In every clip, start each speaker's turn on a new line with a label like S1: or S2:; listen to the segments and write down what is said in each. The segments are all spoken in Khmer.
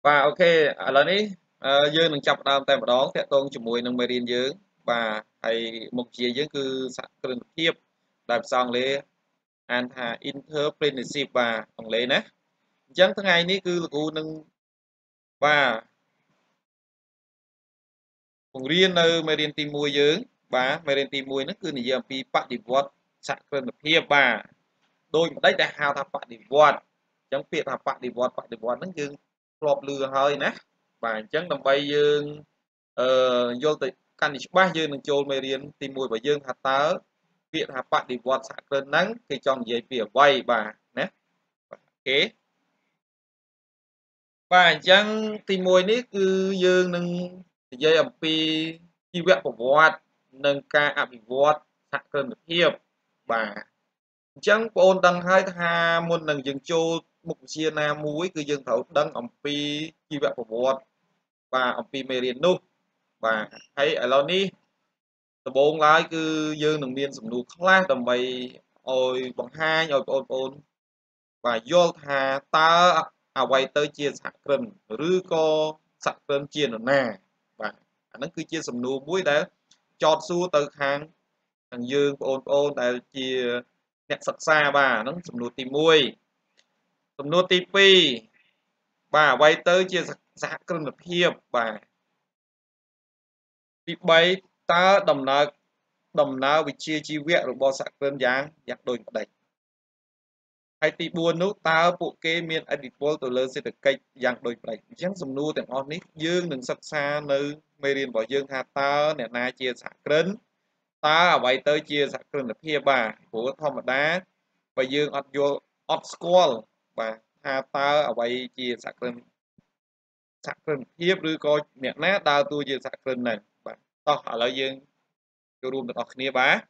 S1: Và ok, lầnนี้យើងនឹងចាប់ផ្ដើមតែម្ដងតាក់ទងជាមួយនឹងមេរៀនយើងបាទហើយមុខវិជ្ជាយើងគឺសហគ្រិនភាពដែលភាសាអង់គ្លេសអានថា entrepreneurship បាទអង់គ្លេសណាអញ្ចឹងថ្ងៃនេះគឺលោកគ្រូនឹងបាទបង្រៀននៅមេរៀនទី1យើងបាទមេរៀនទី1ហ្នឹងគឺនិយាយអំពីបដិវត្តសហគ្រិនភាពបាទដូចម្ដេចដែលហៅថាបដិវត្តអញ្ចឹងពាក្យថាបដិវត្តហ្នឹងយើងធ្លាប់ឮហើយណាបាទអញ្ចឹងដើម្បីយើងយល់ទៅកាន់តែច្បាស់យើងនឹងចូលមេរៀនទី1របស់យើងថាតើពាក្យថាបដិវត្តសហគ្រិនហ្នឹងគេចង់និយាយពីអ្វីបាទណាអូខេបាទអញ្ចឹងទី1នេះគឺយើងនឹងនិយាយអំពីជីវប្រវត្តិនិងការអភិវឌ្ឍសហគ្រិនភាពបាទអញ្ចឹងបងប្អូនដឹងហើយថាមុននឹងយើងចូលមុខវិជ្ជាណាមួយគឺយើងត្រូវដឹងអំពីជីវប្រវត្តិបាទអំពីមេរៀននោះបាទហើយឥឡូវនេះដំបូងឡើយគឺយើងនឹងមានសំណួរខ្លះដើម្បីឲ្យបង្ហាញឲ្យបងប្អូនបាទយល់ថាតើអ្វីទៅជាសហគ្រិនឬក៏សហគ្រិនជានរណាបាទអាហ្នឹងគឺជាសំណួរមួយដែលចោទសួរទៅខាងយើងបងប្អូនដែលជាអ្នកសិក្សាបាទហ្នឹងសំណួរទី1សំណួរទី2បាទអ្វីទៅជាសហគ្រិនភាពបាទទី3តើដំណើរវិជ្ជាជីវៈរបស់សហគ្រិនយ៉ាងដូចម្ដេចហើយទី4នោះតើពួកគេមានឥទ្ធិពលទៅលើសេដ្ឋកិច្ចយ៉ាងដូចម្ដេចអញ្ចឹងសំណួរទាំងអស់នេះយើងនឹងសិក្សានៅមេរៀនរបស់យើងថាតើអ្នកណាជាសហគ្រិនតើអ្វីទៅជាសហគ្រិនភាពបាទព្រោះធម្មតាបើយើងអត់យល់អត់ស្គាល់បាទថាតើអ្វីជាសហគ្រិនភាពឬក៏អ្នកណាដើរតួជាសហគ្រិនហ្នឹងបាទតោះឥឡូវយើងចូលរួមទាំងអស់គ្នា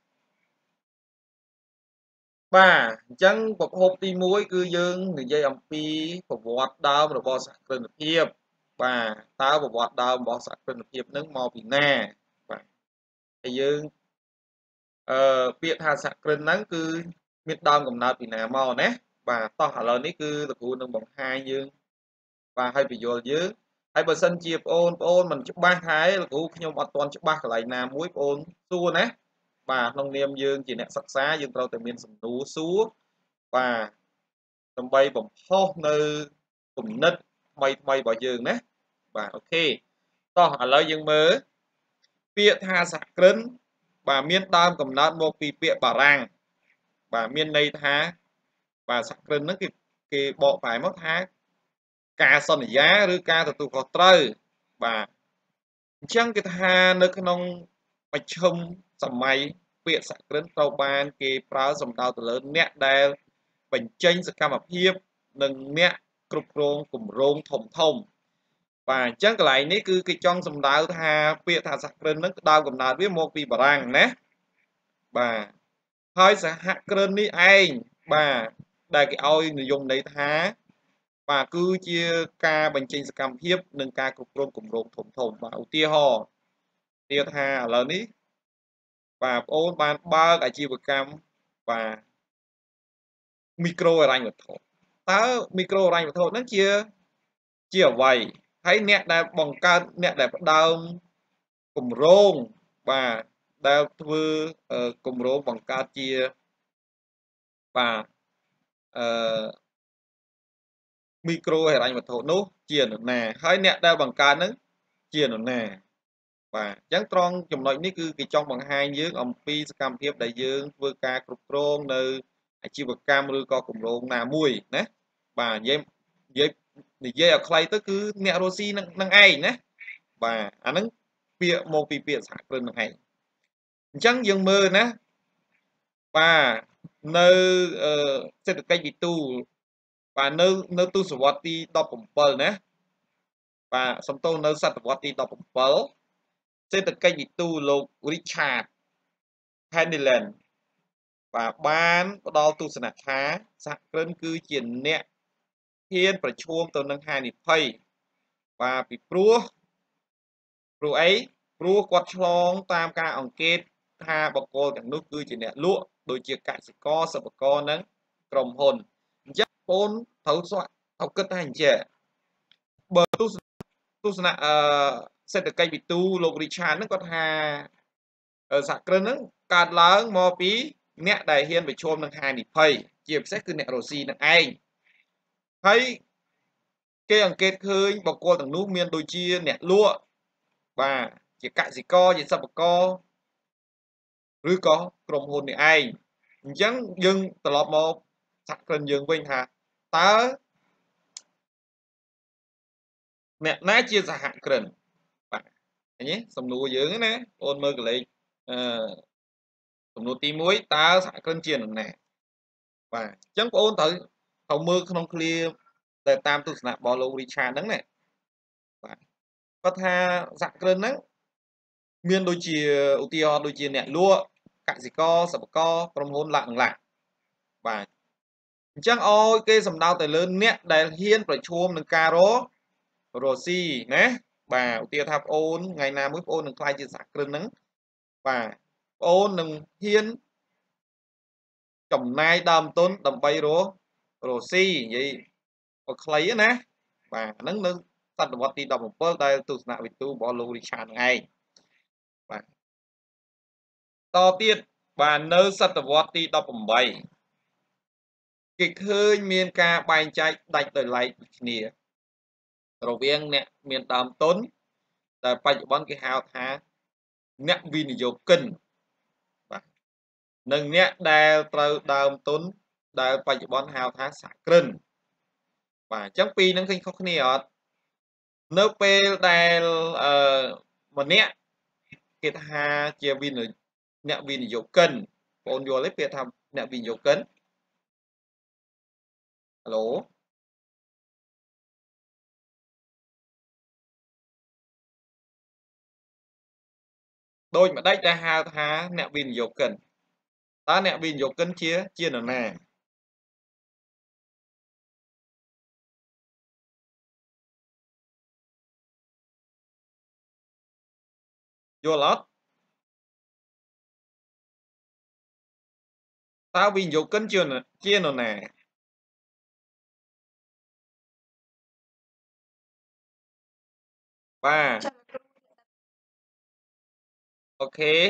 S1: បាទអញ្ចឹងប្រភពទី1គឺយើងនិយាយអំពីប្រវត្តិដើមរបស់សហគ្រិនភាពបាទតើប្រវត្តិដើមរបស់សហគ្រិនភាពនឹងមកពីណាបាទហើយយើងពាក្យថាសហគ្រិនហ្នឹងគឺមានដើមកំណើតពីណាមកណាបាទតោះឥឡូវនេះគឺលោកគ្រូនឹងបង្ហាញយើងបាទឲ្យបញ្យល់យើងហើយបើសិនជាបងប្អូនមិនច្បាស់ហើយលោកគ្រូខ្ញុំអត់ទាន់ច្បាស់កន្លែងណាមួយបងប្អូនសួរណាបាទក្នុងនាមយើងជាអ្នកសិក្សាយើងត្រូវតែមានសំណួរសួរបាទដើម្បីបំផុសនៅគំនិតថ្មីរបស់យើងណាបាទអូខេតោះឥឡូវយើងមើលពាក្យថាសហគ្រិនបាទមានដើមកំណើតមកពីពាក្យបារាំងបាទមានន័យថាបាទសហគ្រិនហ្នឹងគេបកប្រែមកថាការសន្យាឬការទទួលខុសត្រូវបាទអញ្ចឹងគេថានៅក្នុងមជ្ឈិមសម័យពាក្យសហគ្រិនត្រូវបានគេប្រើសំដៅទៅលើអ្នកដែលបញ្ចេញសកម្មភាពនិងអ្នកគ្រប់គ្រងគម្រោងធំបាទអញ្ចឹងកន្លែងនេះគឺគេចង់សំដៅថាពាក្យថាសហគ្រិនហ្នឹងដើមកំណើតវាមកពីបារាំងណាបាទហើយសហគ្រិននេះឯងបាទដែលគេឲ្យនិយមន័យថាបាទគឺជាការបញ្ចេញសកម្មភាពនិងការគ្រប់គ្រងគម្រោងធំបាទឧទាហរណ៍ទៀតថាឥឡូវនេះបាទបងអូនបានបើកអាជីវកម្មបាទមីក្រូហិរញ្ញវត្ថុតើមីក្រូហិរញ្ញវត្ថុហ្នឹងជាអ្វីហើយអ្នកដែលបង្កើតអ្នកដែលផ្ដើមគម្រោងបាទដែលធ្វើគម្រោងបង្កើតជាបាទអឺមីក្រូហិរញ្ញវត្ថុនោះជានរណាហើយអ្នកដែលបង្កើតហ្នឹងជានរណាបាទអញ្ចឹងត្រង់ចំណុចនេះគឺគេចង់បង្ហាញយើងអំពីសកម្មភាពដែលយើងធ្វើការគ្រប់គ្រងនៅអាជីវកម្មឬក៏គម្រោងណាមួយណាបាទនិយាយឲ្យខ្លីទៅគឺអ្នករស់ស៊ីនឹងឯងណាបាទអាហ្នឹងពាក្យមកពីពាក្យសហគ្រិននឹងឯងអញ្ចឹងយើងមើលណាបាទនៅសេដ្ឋកិច្ចវិទូបាទនៅទសវត្សរ៍ទី17ណាបាទសំទោសនៅសតវត្សរ៍ទី17សេដ្ឋកិច្ចវិទូលោក Richard Handelen បាទបានផ្ដល់ទស្សនៈថាសហគ្រិនគឺជាអ្នកហ៊ានប្រឈមទៅនឹងហានិភ័យបាទពីព្រោះអីព្រោះគាត់ឆ្លងតាមការអង្កេតថាបកគលទាំងនោះគឺជាអ្នកលក់ដូចជាកសិករសិប្បករនិងក្រុមហ៊ុនអញ្ចឹងបងត្រូវគិតថាអញ្ចឹងបើទស្សនៈសេដ្ឋកិច្ចវិទូលោក Richard ហ្នឹងគាត់ថាសហគ្រិនហ្នឹងកើតឡើងមកពីអ្នកដែលហ៊ានប្រឈមនឹងហានិភ័យជាពិសេសគឺអ្នករុស្ស៊ីនឹងឯងហើយគេអង្កេតឃើញបុគ្គលទាំងនោះមានដូចជាអ្នកលក់បាទជាកសិករជាសិប្បករឬក៏ក្រុមហ៊ុននេះឯងអញ្ចឹងយើងត្រឡប់មកសហគ្រិនយើងវិញថាតើអ្នកណាជាសហគ្រិនបាទឃើញទេសំណួរយើងណាបងមើលកលេសសំណួរទី1តើសហគ្រិនជានរណាបាទអញ្ចឹងបងត្រូវមើលក្នុងឃ្លាដែលតាមទស្សនៈរបស់លោក Richard ហ្នឹងណាបាទគាត់ថាសហគ្រិនហ្នឹងមានដូចជាឧទាហរណ៍ដូចជាអ្នកលក់កសិករសិប្បករក្រុមហ៊ុនឡាក់បាទអញ្ចឹងឲ្យគេសំដៅទៅលើអ្នកដែលហ៊ានប្រឈមនឹងការរស់ស៊ីណាបាទឧទាហរណ៍ថាប្អូនថ្ងៃណាមួយប្អូននឹងខ្លាយជាសហគ្រិនហ្នឹងបាទប្អូននឹងហ៊ានចំណាយដើមទុនដើម្បីរស់ស៊ីនិយាយឲ្យខ្លីណាបាទហ្នឹងនៅសតវត្សទី17ដែលទស្សនវិទូរបស់លោក Richard ហ្នឹងឯងបាទតទៀតបាទនៅសតវត្សទី18គេឃើញមានការបែងចែកដាច់ដោយឡែកគ្នារវាងអ្នកមានដើមទុនតែបច្ចុប្បន្នគេហៅថាអ្នកវិនិយោគិនបាទនិងអ្នកដែលត្រូវដើមទុនដែលបច្ចុប្បន្នហៅថាសហគ្រិនបាទអញ្ចឹងពីរហ្នឹងឃើញខុសគ្នាអត់នៅពេលដែលម្នាក់គេថាជាអ្នកវិនិយោគិនបងយល់ទេពាក្យថាអ្នកវិនិយោគិនហៅឡូដូចម្ដេចដែលហៅថាអ្នកវិនិយោគិនតើអ្នកវិនិយោគិនជានរណាយល់អត់តើវិនិយោគិនជានរណាបាទអូខេ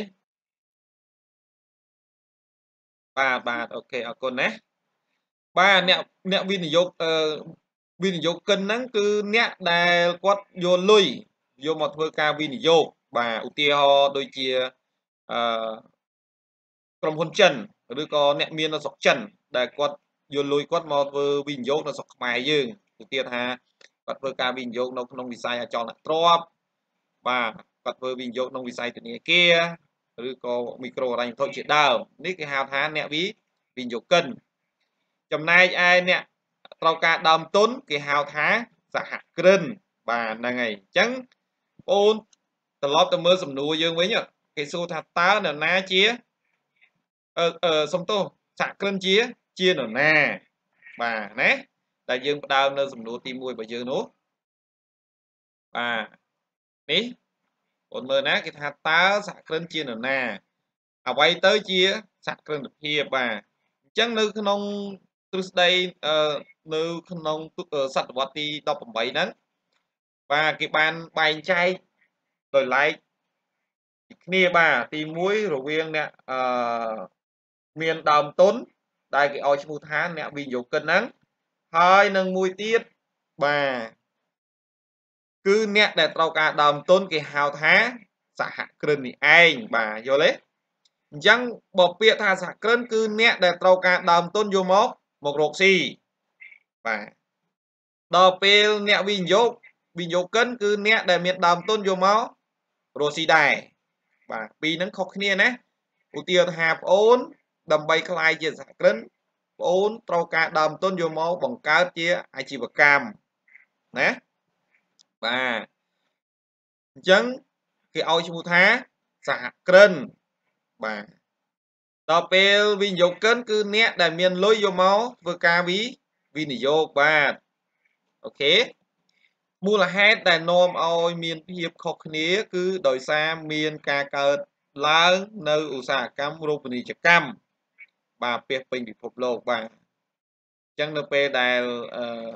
S1: បាទអូខេអរគុណណាបាទអ្នកវិនិយោគវិនិយោគិនហ្នឹងគឺអ្នកដែលគាត់យកលុយយកមកធ្វើការវិនិយោគបាទឧទាហរណ៍ដូចជាអឺក្រុមហ៊ុនចិនឬក៏អ្នកមាននៅស្រុកចិនដែលគាត់យកលុយគាត់មកធ្វើវិនិយោគនៅស្រុកខ្មែរយើងឧទាហរណ៍ថាគាត់ធ្វើការវិនិយោគនៅក្នុងវិស័យអចលនទ្រព្យបាទគាត់ធ្វើវិនិយោគក្នុងវិស័យធនាគារឬក៏មីក្រូហិរញ្ញវត្ថុជាដើមនេះគេហៅថាអ្នកវិនិយោគិនចំណែកឯអ្នកត្រូវការដើមទុនគេហៅថាសហគ្រិនបាទហ្នឹងហើយអញ្ចឹងបងត្រឡប់ទៅមើលសំណួរយើងវិញគេសួរថាតើនរណាជាសុំទោសសហគ្រិនជានរណាបាទណាតែយើងផ្ដើមនៅសំណួរទី1របស់យើងនោះបាទនេះបងមើលណាគេថាតើសហគ្រិនជានរណាអ្វីទៅជាសហគ្រិនភាពបាទអញ្ចឹងនៅក្នុងទ្រឹស្ដីនៅក្នុងសតវត្សទី18ហ្នឹងបាទគេបានបែងចែកដោយឡែកគ្នាបាទទី1រវាងអ្នកមានដើមទុនដែលគេឲ្យឈ្មោះថាអ្នកវិនិយោគិនហ្នឹងហើយនឹងមួយទៀតបាទគឺអ្នកដែលត្រូវការដើមទុនគេហៅថាសហគ្រិននេះឯងបាទយល់ទេអញ្ចឹងបើពាក្យថាសហគ្រិនគឺអ្នកដែលត្រូវការដើមទុនយកមករកស៊ីបាទដល់ពេលអ្នកវិនិយោគិនគឺអ្នកដែលមានដើមទុនយកមករកស៊ីដែរបាទពីរហ្នឹងខុសគ្នាណាឧទាហរណ៍ថាប្អូនដើម្បីក្លាយជាសហគ្រិនប្អូនត្រូវការដើមទុនយកមកបង្កើតជាអាជីវកម្មណាបាទអញ្ចឹងគេឲ្យឈ្មោះថាសហគ្រិនបាទដល់ពេលវិនិយោគិនគឺអ្នកដែលមានលុយយកមកធ្វើការវិនិយោគបាទអូខេមូលហេតុដែលនាំឲ្យមានភាពខុសគ្នាគឺដោយសារមានការកើតឡើងនៅឧស្សាហកម្មរូបនីយកម្មបាទពាសពេញពិភពលោកបាទអញ្ចឹងនៅពេលដែល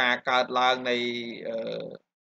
S1: ការកើតឡើងនៃ